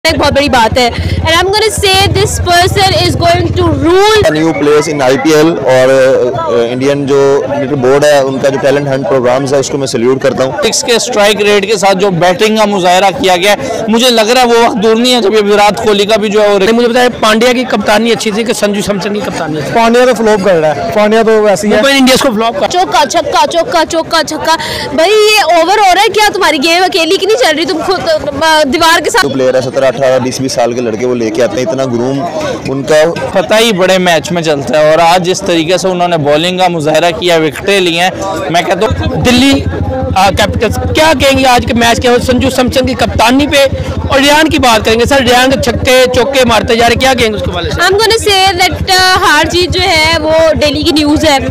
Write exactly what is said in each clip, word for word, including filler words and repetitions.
एक बहुत बड़ी बात है and I'm going to say this person is going to rule new players in I P L और इंडियन जो बोर्ड है उनका जो टैलेंट हंट प्रोग्राम्स है उसको मैं सैल्यूट करता हूँ। के स्ट्राइक रेट के साथ जो बैटिंग का मुजाहरा किया गया मुझे लग रहा है वो वक्त दूर नहीं है जब ये विराट कोहली का भी जो है। मुझे बताया पांड्या की कप्तानी अच्छी थी कि संजू सैमसन की कप्तानी। पांड्या तो फ्लॉप कर रहा है, पांड्या तो वैसे ही है इंडिया को फ्लॉप कर। चौका छक्का चौका चौका छक्का भाई ये ओवर हो रहा है क्या? तुम्हारी गेम अकेली की नहीं चल रही, तुम खुद दीवार के साथ। तो प्लेयर है सत्रह अठारह बीस बीस साल के लड़के वो लेके आते हैं, इतना ग्रूम उनका पता ही बड़े मैच में चलता है। और आज जिस तरीके से उन्होंने बॉलिंग का मुजाहरा किया, विकेटें ली हैं, मैं कहता हूँ दिल्ली कैपिटल्स क्या कहेंगे आज के मैच के संजू सैमसन की कप्तानी पे। और रियान की बात करेंगे सर, रियान के छक्के चौके मारते जा रहे, क्या कहेंगे उसके बारे में? I'm gonna say that हार जीत जो है वो डेली की न्यूज़ है,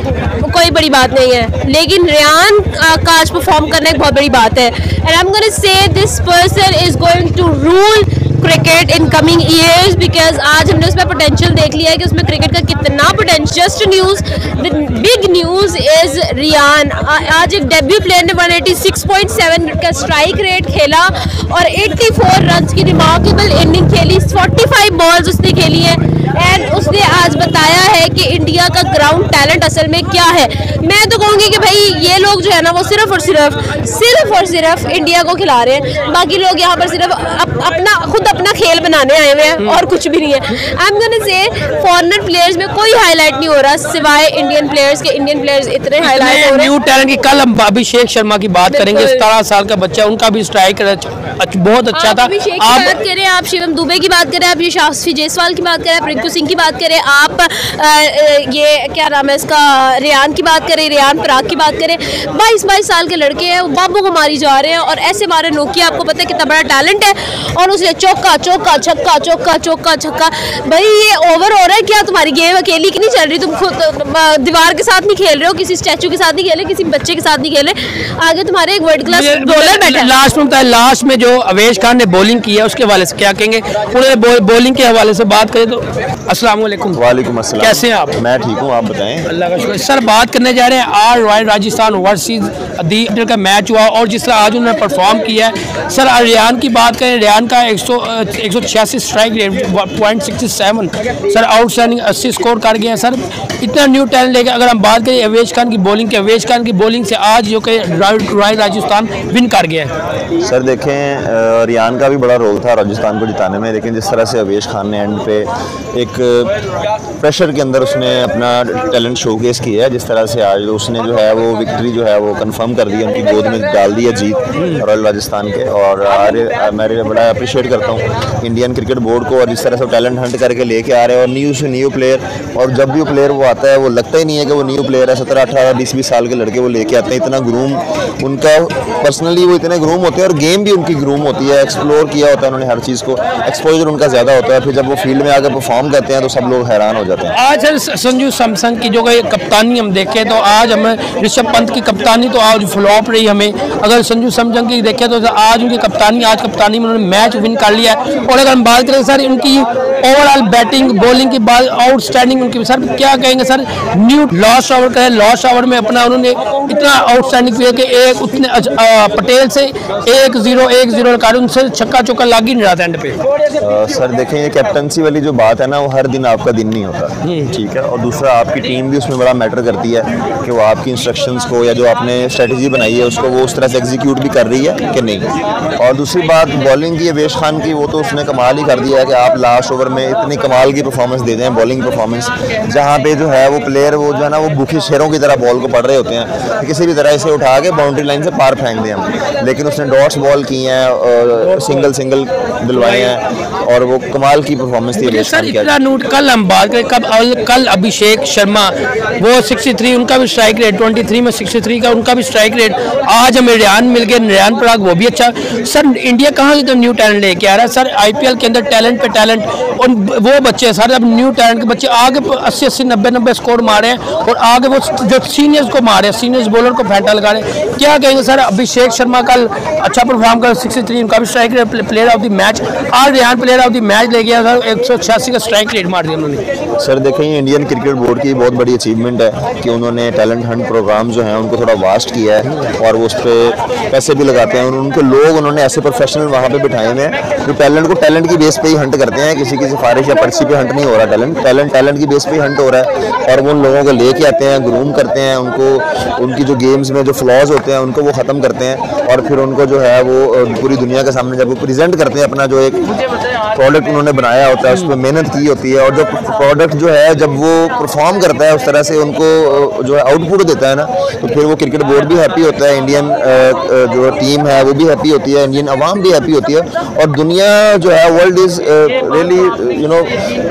कोई बड़ी बात नहीं है, लेकिन रियान का आज परफॉर्म करना एक बहुत बड़ी बात है। and I'm gonna say this person is going to rule cricket in coming years because आज हमने उसमें पोटेंशियल देख लिया है कि उसमें क्रिकेट का कितना potential. Just news big news is Riyan आज एक डेब्यू प्लेयर ने एक सौ छियासी पॉइंट सात का स्ट्राइक रेट खेला और चौरासी रन्स की रिमार्केबल इनिंग खेली, पैंतालीस बॉल्स उसने खेली है एंड उसने आज बताया है कि इंडिया का ग्राउंड टैलेंट असल में क्या है। मैं तो कहूँगी कि भाई ये लोग जो है ना वो सिर्फ और सिर्फ सिर्फ और सिर्फ इंडिया को खिला रहे हैं, बाकी लोग यहाँ पर सिर्फ अप, अपना खुद अपना खेल बनाने आए हुए हैं और कुछ भी नहीं है। I am gonna say foreigner players में कोई हाईलाइट नहीं हो रहा सिवाय इंडियन प्लेयर्स के। इंडियन प्लेयर्स इतने हाईलाइट हो रहे हैं। न्यू टैलेंट की कल हम अभिषेक शर्मा की बात करेंगे, सत्रह साल का बच्चा, उनका भी स्ट्राइक बहुत अच्छा था। अभिषेक की बात करें, आप शिवम दुबे की बात करें, आप ये शास्त्री जायसवाल की बात करें, आप रिंकू सिंह की बात करें, आप आ, ये क्या नाम है इसका रियान की बात करें, रियान पराग की बात करें, बाईस बाईस साल के लड़के हैं वो बाबू को मारी जा रहे हैं और ऐसे मारे नोकिया। आपको पता है कितना बड़ा टैलेंट है और उसने चौका चौका छक्का चौका चौका छक्का। भाई ये ओवर हो रहा है क्या? तुम्हारी गेम अकेली की नहीं चल रही, तुम खुद दीवार के साथ नहीं खेल रहे हो, किसी स्टैचू के साथ नहीं खेल रहे, किसी बच्चे के साथ नहीं खेल रहे, आगे तुम्हारे एक वर्ल्ड क्लास बॉलर बैठा है। लास्ट में बताया, लास्ट में जो अवेश खान ने बॉलिंग की है उसके हवाले से क्या कहेंगे? उन्होंने बॉलिंग के हवाले से बात करें तो अस्सलाम वालेकुम। वालेकुम अस्सलाम, कैसे हैं आप? मैं ठीक हूँ, आप बताएं। अल्लाह का शुक्र। सर बात करने जा रहे हैं R royal Rajasthan versus D का मैच हुआ और जिस तरह आज उन्होंने परफॉर्म किया है। सर रियान की बात करें, रियान का एक सौ एक सौ छियासी strike rate point sixty seven sir outstanding अस्सी स्कोर कर गए हैं। सर इतना न्यू टैलेंट लेके अगर हम बात करें अवेश खान की बॉलिंग के, अवेश खान की बॉलिंग से आज जो कि रॉयल राजस्थान विन कर गया है। सर देखें रियान का भी बड़ा रोल था राजस्थान को जिताने में, लेकिन जिस तरह से अवेश खान ने एंड पे एक प्रेशर के अंदर उसने अपना टैलेंट शोकेस किया है, जिस तरह से आज उसने जो है वो विक्ट्री जो है वो कंफर्म कर दी, उनकी गोद में डाल दी है जीत रॉयल राजस्थान के। और मैं बड़ा अप्रिशिएट करता हूँ इंडियन क्रिकेट बोर्ड को और जिस तरह से टैलेंट हंट करके लेके आ रहे हैं और न्यू से न्यू प्लेयर। और जब भी प्लेयर वो आता है वो लगता ही नहीं है कि वो न्यू प्लेयर है, सत्रह अठारह बीस बीस साल के लड़के वो लेके आते हैं, इतना ग्रूम उनका पर्सनली वो इतने ग्रूम होते हैं और गेम भी उनकी ग्रूम होती है, एक्सप्लोर किया होता है उन्होंने हर चीज़ को, एक्सपोजर उनका ज़्यादा होता है, फिर जब वो फील्ड में आकर परफॉर्म करते हैं तो सब लोग हैरान हो जाते हैं। आज सर संजू सैमसन की जो कप्तानी हम देखें तो आज हमें ऋषभ पंत की कप्तानी तो आज फ्लॉप रही हमें। अगर संजू सैमसन की देखें तो आज उनकी कप्तानी आज कप्तानी में उन्होंने मैच विन कर लिया है। और अगर हम बात करें सर उनकी ओवरऑल बैटिंग बॉलिंग की बात आउटस्टैंडिंग उनकी, सर क्या कहेंगे सर? न्यू लास्ट ओवर का है, लास्ट ओवर में अपना उन्होंने इतना आउटस्टैंडिंग किया कि एक उतने पटेल से एक जीरो एक जीरो कार्ड उनसे छक्का चौका लाग ही नहीं रहा था एंड पे। आ, सर देखें ये कैप्टनसी वाली जो बात है ना वो हर दिन आपका दिन नहीं होता, ठीक है। और दूसरा आपकी टीम भी उसमें बड़ा मैटर करती है कि वो आपकी इंस्ट्रक्शंस को या जो आपने स्ट्रेटजी बनाई है उसको वो उस तरह से एग्जीक्यूट भी कर रही है कि नहीं। और दूसरी बात बॉलिंग की अवेश खान की, वो तो उसने कमाल ही कर दिया है कि आप लास्ट ओवर में इतनी कमाल की परफॉर्मेंस दे दें, बॉलिंग परफॉर्मेंस जहाँ पे जो है वो प्लेयर वो जो है ना वो भूखे शेरों की तरह बॉल को पढ़ रहे होते हैं, किसी भी तरह इसे उठा के बाउंड्री लाइन से पार फेंक दें हम, लेकिन उसने डॉट्स बॉल की हैं और सिंगल सिंगल दिलवाए हैं और वो कमाल की परफॉर्मेंस थी। सर इतना नोट कल हम बात करें कब कल अभिषेक शर्मा वो तिरसठ उनका भी स्ट्राइक रेट तेईस में तिरसठ का उनका भी स्ट्राइक रेट। आज हमें रियान मिल गए, रियान पराग वो भी अच्छा। सर इंडिया कहाँ से तो न्यू टैलेंट लेके आ रहा है? सर आईपीएल के अंदर टैलेंट पे टैलेंट और वो बच्चे सर अब न्यू टैलेंट के बच्चे आगे अस्सी अस्सी नब्बे नब्बे स्कोर मारे हैं और आगे वो जो सीनियर्स को मारे हैं, सीनियर्स बॉलर को फेंटा लगा रहे हैं। क्या कहेंगे सर? अभिषेक शर्मा कल अच्छा परफॉर्म कर तिरसठ उनका भी strike rate player of the match, आज Riyan player of the match ले गया सर, एक सौ छियासी का स्ट्राइक रेट मार दिया उन्होंने। सर देखें, इंडियन क्रिकेट बोर्ड की बहुत बड़ी अचीवमेंट है कि उन्होंने टैलेंट हंट प्रोग्राम जो हैं उनको थोड़ा वास्ट किया है और वो उस पर पैसे भी लगाते हैं और उनके लोग उन्होंने ऐसे प्रोफेशनल वहाँ पे बिठाए हुए हैं जो टैलेंट को टैलेंट की बेस पे ही हंट करते हैं। किसी की सिफारिश या पर्ची पे हंट नहीं हो रहा, टैलेंट टैलेंट टैलेंट की बेस पे ही हंट हो रहा है और वो उन लोगों को लेके आते हैं, ग्रूम करते हैं उनको, उनकी जो गेम्स में जो फ्लॉज होते हैं उनको वो ख़त्म करते हैं और फिर उनको जो है वो पूरी दुनिया के सामने जब वो प्रेजेंट करते हैं अपना जो एक प्रोडक्ट उन्होंने बनाया होता है, उस पर मेहनत की होती है और जो प्रोडक्ट जो है जब वो परफॉर्म करता है उस तरह से उनको जो है आउटपुट देता है ना, तो फिर वो क्रिकेट बोर्ड भी हैप्पी होता है, इंडियन जो टीम है वो भी हैप्पी होती है, इंडियन अवाम भी हैप्पी होती है और दुनिया जो है world is really you know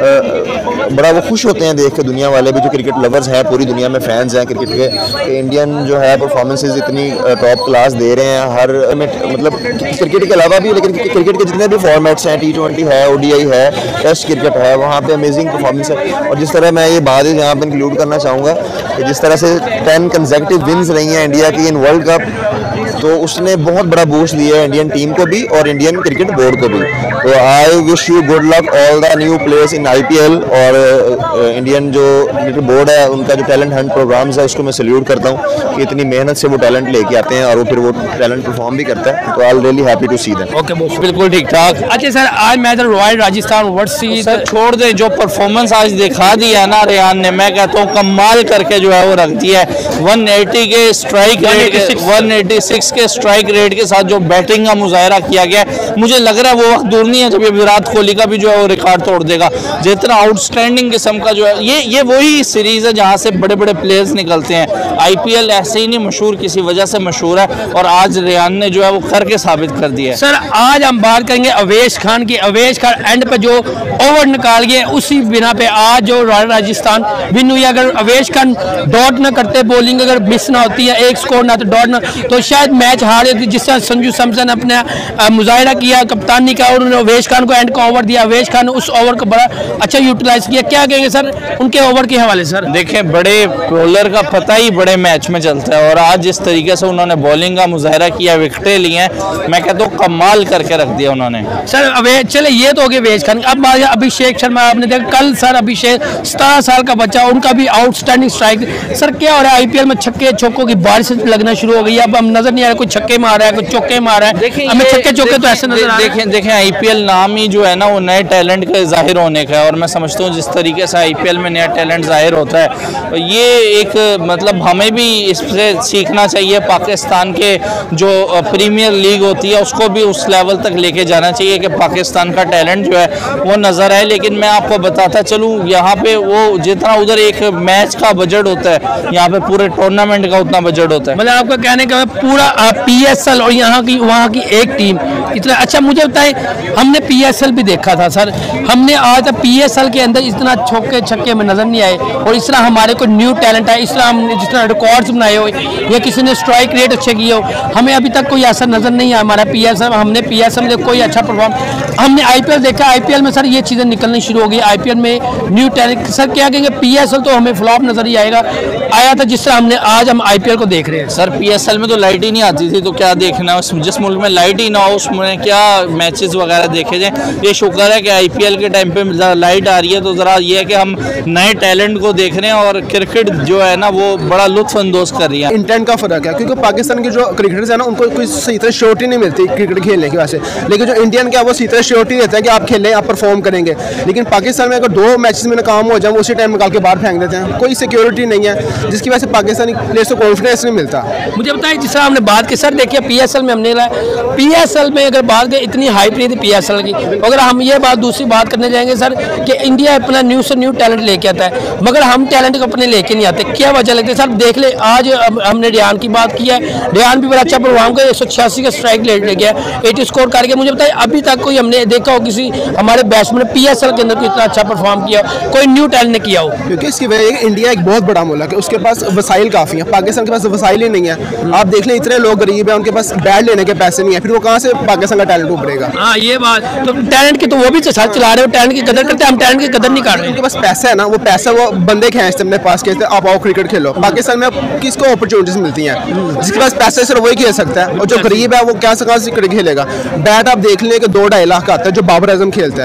बड़ा वो खुश होते हैं देख के, दुनिया वाले भी जो क्रिकेट लवर्स हैं, पूरी दुनिया में फैंस हैं क्रिकेट के, कि इंडियन जो है परफॉर्मेंसेज इतनी टॉप क्लास दे रहे हैं हर मतलब क्रिकेट के अलावा भी, लेकिन क्रिकेट के जितने भी फॉर्मेट्स हैं, टी ट्वेंटी है, ओडीआई है, टेस्ट क्रिकेट है, वहाँ पे अमेजिंग परफॉर्मेंस है। और जिस तरह मैं ये बात यहाँ पे इंक्लूड करना चाहूँगा कि जिस तरह से टेन कंसेक्यूटिव विन्स रही हैं इंडिया की इन वर्ल्ड कप, तो उसने बहुत बड़ा बूस्ट दिया है इंडियन टीम को भी और इंडियन क्रिकेट बोर्ड को भी। तो I wish you good luck all the new players in IPL और इंडियन जो क्रिकेट बोर्ड है उनका जो टैलेंट हंट प्रोग्राम्स है उसको मैं सल्यूट करता हूँ कि इतनी मेहनत से वो टैलेंट लेके आते हैं और वो फिर वो टैलेंट परफॉर्म भी करता है। तो I am really happy to see that. Okay boss, बिल्कुल ठीक ठाक। अच्छा सर, आज मैच रॉयल राजस्थान वर्सेस, छोड़ दे जो परफॉर्मेंस आज दिखा दिया है ना रेयान ने, मैं कहता हूँ कमाल करके जो है वो रख दिया है। वन एटी के strike rate one eighty six के स्ट्राइक रेट के साथ जो बैटिंग का मुजाहरा किया गया, मुझे लग रहा है वो वक्त दूर नहीं है जब ये विराट कोहली का भी जो है वो रिकॉर्ड तोड़ देगा। जितना आउटस्टैंडिंग किस्म का जो है ये ये वही सीरीज है जहाँ से बड़े बड़े प्लेयर्स निकलते हैं। आईपीएल ऐसे ही नहीं मशहूर, किसी वजह से मशहूर है और आज रेयान ने जो है वो करके साबित कर दिया है। सर आज हम बात करेंगे अवेश खान की। अवेश खान एंड पे जो ओवर निकाल गए उसी बिना पे आज जो रॉयल राजस्थान विन हुई। अगर अवेश खान डॉट ना करते, बॉलिंग अगर मिस ना होती है, एक स्कोर ना तो डॉट ना, तो शायद मैच हार जाती। जिस तरह संजू सैमसन ने अपना मुजाहिरा किया कप्तानी का और उन्होंने अवेश खान को एंड का ओवर दिया, अवेश खान ने उस ओवर को बड़ा अच्छा यूटिलाइज किया। क्या कहेंगे सर उनके ओवर के हवाले? सर देखें, बड़े बॉलर का पता ही बड़े मैच में चलता है और आज जिस तरीके से उन्होंने बॉलिंग का मुजाहिरा किया, विकेटें ली हैं, मैं कहता हूँ कमाल करके रख दिया उन्होंने। सर अवेश, चले ये तो हो गए अवेश खान। अब अभिषेक शर्मा आपने देखा कल, सर अभिषेक सत्रह साल का बच्चा, उनका भी आउटस्टैंडिंग स्ट्राइक। सर क्या हो रहा है आईपीएल में, छक्के चौकों की बारिश लगना शुरू हो गई। अब हम नजर नहीं आ रहा कोई छक्के मार रहा है, कोई चौके मार रहा है। देखिए हमें छक्के चौके तो ऐसे नजर आ रहे हैं। देखें देखें आईपीएल नाम ही जो है ना वो नए टैलेंट के जाहिर होने का है और मैं समझता हूँ जिस तरीके से आईपीएल में नया टैलेंट जाहिर होता है ये एक मतलब हमें भी इससे सीखना चाहिए। पाकिस्तान के जो प्रीमियर लीग होती है उसको भी उस लेवल तक लेके जाना चाहिए कि पाकिस्तान का टैलेंट जो है वो नज़र आए। लेकिन मैं आपको बताता चलूँ यहाँ पे वो जितना उधर एक मैच का बजट होता है, यहाँ पे पूरे टूर्नामेंट का उतना बजट होता है। मतलब आपका कहने का पूरा पीएसएल और यहाँ की वहाँ की एक टीम इतना अच्छा। मुझे बताएं, हमने पीएसएल भी देखा था सर, हमने आज तक पीएसएल के अंदर इतना छक्के छक्के में नजर नहीं आए और इस तरह हमारे को न्यू टैलेंट है, इस तरह हमने जिस तरह रिकॉर्ड्स बनाए हो या किसी ने स्ट्राइक रेट अच्छे किए हो, हमें अभी तक कोई ऐसा नजर नहीं आया। हमारा पीएसएल, हमने पीएसएल में कोई अच्छा परफॉर्म, हमने आईपीएल देखा, आईपीएल में सर ये चीज़ें निकलनी शुरू हो गई। आईपीएल में न्यू टैलेंट, सर क्या कहेंगे पीएसएल तो हमें फ्लॉप नजर ही आएगा आया था जिस तरह हमने आज हम आईपीएल को देख रहे हैं। सर पीएसएल में तो लाइट ही नहीं आती थी, तो क्या देखना, जिस मुल्क में लाइट ही ना हो उसमें क्या मैचेस वगैरह देखे जाए। ये शुक्र है कि आईपीएल के टाइम पे लाइट आ रही है, तो ज़रा ये है कि हम नए टैलेंट को देख रहे हैं और क्रिकेट जो है ना वो बड़ा लुत्फ अंदोज कर रही है। इंटेंट का फ़र्क है क्योंकि पाकिस्तान के जो क्रिकेटर्स हैं ना उनको कोई सही तरह श्योरिटी नहीं मिलती क्रिकेट खेलने की वजह से, लेकिन जो इंडियन क्या वो सही तरह श्योरिटी देता है कि आप खेलें, आप परफॉर्म करेंगे। लेकिन पाकिस्तान में अगर दो मैचेस में नाकाम हो जाए वो उसी टाइम निकाल के बाहर फेंक देते हैं, कोई सिक्योरिटी नहीं है जिसकी वजह से पाकिस्तानी प्लेयर्स को कॉन्फिडेंस नहीं मिलता। मुझे बताएं जिस तरह हमने बात की सर, देखिए पीएसएल में हमने पीएसएल में अगर बात करें इतनी हाइप नहीं थी पीएसएल की। अगर हम ये बात दूसरी बात करने जाएंगे सर कि इंडिया अपना न्यू से न्यू टैलेंट लेके आता है मगर हम टैलेंट को अपने लेके नहीं आते। क्या वजह लगती है सर? देख ले आज हमने रेयान की बात की है, रेयान भी बड़ा अच्छा परफॉर्म कर एक सौ छियासी का स्ट्राइक रेट ले गया, एटी स्कोर करके। मुझे बताइए अभी तक कोई हमने देखा हो किसी हमारे बैट्समैन पीएसएल के अंदर कोई इतना अच्छा परफॉर्म किया, कोई न्यू टैलेंट ने किया हो? क्योंकि इसकी वजह इंडिया एक बहुत बड़ा मुल्क है, उसके पास वसाइल काफ़ी है, पाकिस्तान के पास वसाइल ही नहीं है। आप देख लें इतने लोग गरीब हैं, उनके पास बैट लेने के पैसे नहीं है, फिर वो कहाँ से पाकिस्तान का टैलेंट उभरेगा? हाँ ये बात तो टैलेंट की तो वो भी साथ चला रहे हो, टैलेंट की कदर करते हैं, हम टैलेंट की कदर नहीं कर रहे। उनके पास पैसा है ना, वो पैसा वो बंदे खींचते अपने पास, कहते आप आओ क्रिकेट खेलो। पाकिस्तान में किसको अपॉर्चुनिटीज मिलती हैं? जिसके पास पैसे सिर्फ वही खेल सकता है और जो गरीब है वो क्या कहाँ से क्रिकेट खेलेगा? बैट आप देख लें कि दो ढाई लाख का आता है जो बाबर आजम खेलता है, और अगर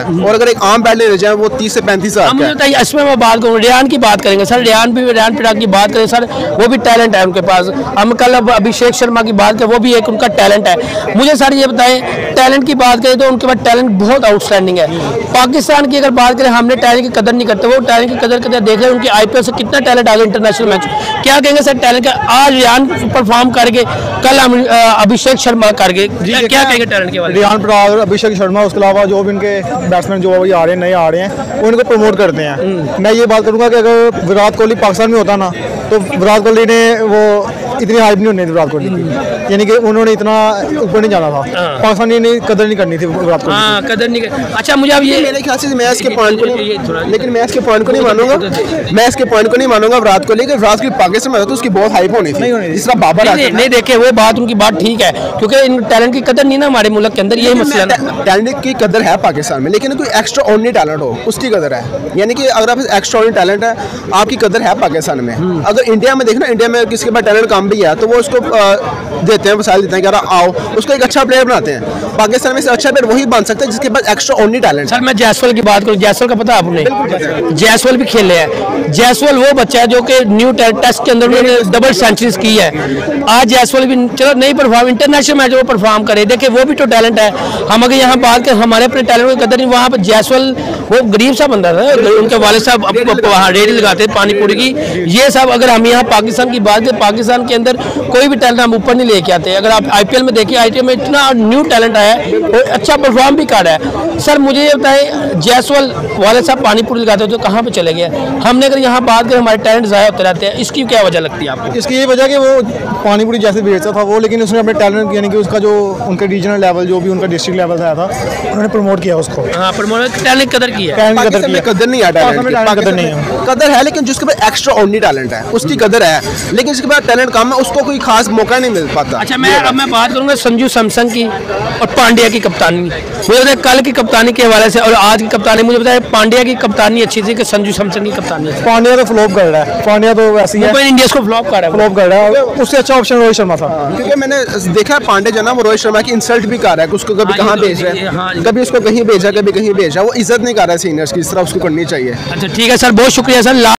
अगर एक आम बैट लेने जाए वो तीस से पैंतीस हजार। इसमें मैं बात करूँ, रियान की बात करेंगे सर, रियान भी रियान पराग की बात करें सर, वो भी टैलेंट है उनके पास। हम कल अभिषेक शर्मा की बात करें, वो भी एक उनका टैलेंट है। मुझे सर ये बताएं, टैलेंट की बात करें तो उनके पास टैलेंट बहुत आउटस्टैंडिंग है। पाकिस्तान की अगर बात करें, हमने टैलेंट की कदर नहीं करते, वो टैलेंट की कदर करते देख रहे हैं। उनकी आईपीएल से कितना टैलेंट आ गया इंटरनेशनल मैच। क्या कहेंगे सर टैलेंट का? आज रियान परफॉर्म करके, कल हम अभिषेक शर्मा करके, क्या कहेंगे टैलेंट के बारे में? रियान पराग, अभिषेक शर्मा, उसके अलावा जो भी इनके बैट्समैन जो अभी आ रहे हैं, नए आ रहे हैं, वो इनको प्रमोट करते हैं। मैं ये बात करूँगा कि अगर विराट कोहली पाकिस्तान में होता ना, तो विराट कोहली ने वो इतनी हाइप नहीं होनी थी विराट कोहली की, यानी कि उन्होंने इतना ऊपर नहीं जाना था। पाकिस्तान ने कदर नहीं करनी थी विराट कोहली। हाँ, कदर नहीं कर... अच्छा, मुझे अब ये मेरे ख्याल से मैं इसके पॉइंट को नहीं, लेकिन मैं इसके पॉइंट को नहीं मानूंगा, मैं इसके पॉइंट को नहीं मानूंगा विराट कोहली के। विराट कोहली पाकिस्तान में था तो उसकी बहुत हाइप होनी थी, जिस तरह बाबर नहीं, नहीं देखे वो बात, उनकी बात ठीक है, क्योंकि इन टैलेंट की कदर नहीं ना हमारे मुल्क के अंदर, यही मसला है। टैलेंट की कदर है पाकिस्तान में, लेकिन कोई एक्स्ट्रा ऑर्डिनरी टैलेंट हो उसकी कदर है। यानी कि अगर आप एक्स्ट्रा ऑर्डिनरी टैलेंट है, आपकी कदर है पाकिस्तान में। अगर इंडिया में देखना, इंडिया में किसी के पास टैलेंट कम भी है तो वो उसको देते हैं, वसाइल देते हैं कि आओ, उसको एक अच्छा प्लेयर बनाते हैं। पाकिस्तान में से अच्छा प्लेयर वही बन सकता है जिसके पास एक्स्ट्रा ऑर्डिनरी टैलेंट। सर मैं जायसवाल की बात करूं, जायसवाल का पता है आपने? जायसवाल भी खेले हैं। जायसवाल वो बच्चा है जो कि न्यू टेस्ट के अंदर उन्होंने डबल सेंचुरीज की है। आज जायसवाल भी चलो नहीं परफॉर्म, इंटरनेशनल मैच वो परफॉर्म करे, देखिए वो भी तो टैलेंट है। हम अगर यहाँ बात करें हमारे अपने टैलेंट की कदर नहीं, वहाँ पर जायसवाल वो गरीब सा बंदा था, उनके वाले साहब वहाँ रेडी लगाते पानी पूरी की, ये सब। अगर हम यहाँ पाकिस्तान की बात करें, पाकिस्तान के अंदर कोई भी टैलेंट हम ऊपर नहीं लेके आते। अगर आप आईपीएल में देखिए, आईपीएल में इतना न्यू टैलेंट आया है और अच्छा परफॉर्म भी कर रहा है। सर मुझे ये बताएं, जायसवाल वाले साहब पानी पूरी लगाते हो तो कहाँ पे चले गए? हमने अगर यहाँ बात करें, हमारे टैलेंट ज़ाया होते रहते हैं, इसकी क्या वजह लगती है आपको? इसकी ये वजह कि वो पानी पूरी जैसे बेचता था वो, लेकिन उसने अपने टैलेंट, यानी कि उसका जो उनका रीजनल लेवल, जो भी उनका डिस्ट्रिक्ट लेवल था, उन्होंने प्रमोट किया उसको। हाँ, प्रमोट टैलेंट कदर की है, कदर नहीं है, कदर नहीं है, कदर नहीं है, कदर है, लेकिन जिसके पास एक्स्ट्रा ऑर्डिनरी टैलेंट है उसकी कदर है, लेकिन जिसके पास टैलेंट कम है उसको कोई खास मौका नहीं मिल पाता। अच्छा, मैं अब मैं बात करूंगा संजू सैमसन की और पांड्या की कप्तानी। मुझे बताया कल की कप्तानी के हवाले से और आज की कप्तानी, मुझे बताया पांड्या की कप्तानी अच्छी थी कि संजू सैमसन की कप्तानी? पांड्या तो फ्लॉप कर रहा है, पांड्या तो वैसे ही है, इंडिया को फ्लॉप कर रहा है, फ्लॉप कर रहा है। उससे अच्छा ऑप्शन रोहित शर्मा था, क्योंकि मैंने देखा है पांड्या जो ना वो रोहित शर्मा की इंसल्ट भी कर रहा है, उसको कभी कहाँ भेज रहा है, कभी उसको कहीं भेजा, कभी कहीं भेजा, वो इज्जत नहीं कर रहा है सीनियर्स की, इस तरह उसको करनी चाहिए। अच्छा ठीक है सर, बहुत शुक्रिया सर।